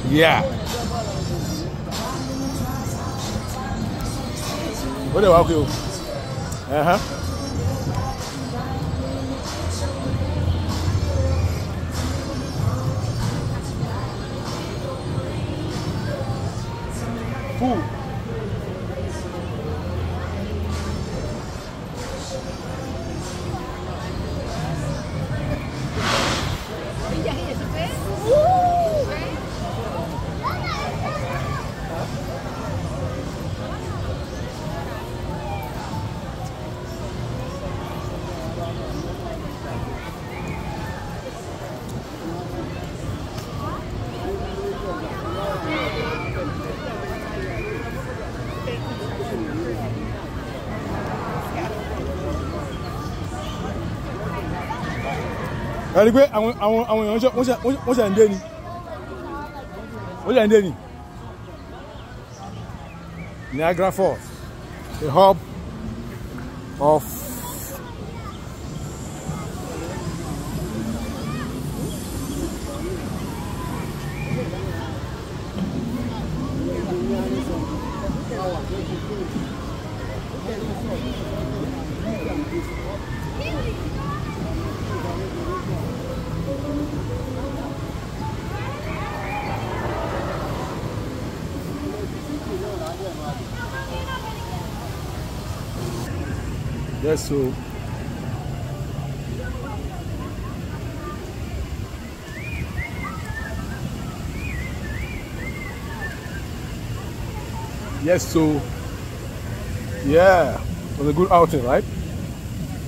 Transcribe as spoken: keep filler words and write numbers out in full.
Yeah. What do I do? Uh huh. Food. Ẹni pé àwọn àwọn àwọn èèyàn wọ́n ṣe wọ́n ṣe ń dé ni wọ́n ṣe ń dé ni Niagara Falls, the hub of yes, so yes, so yeah, it was a good outing, right?